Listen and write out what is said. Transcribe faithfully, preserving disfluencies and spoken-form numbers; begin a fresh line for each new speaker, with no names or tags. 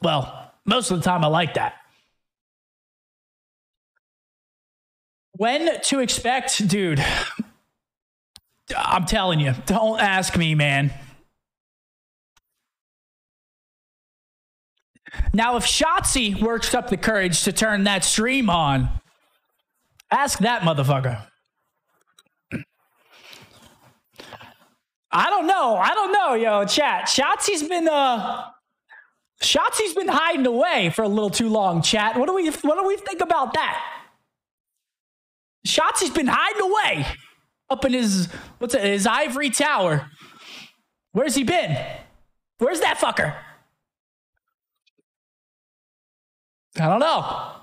Well, most of the time I like that. When to expect, dude, I'm telling you, don't ask me, man. Now, if Shotzzy works up the courage to turn that stream on, ask that motherfucker. I don't know. I don't know, yo, chat. Shotzi's been uh Shotzi's been hiding away for a little too long, chat. What do we what do we think about that? Shotzi's been hiding away up in his what's it, his ivory tower. Where's he been? Where's that fucker? I don't know.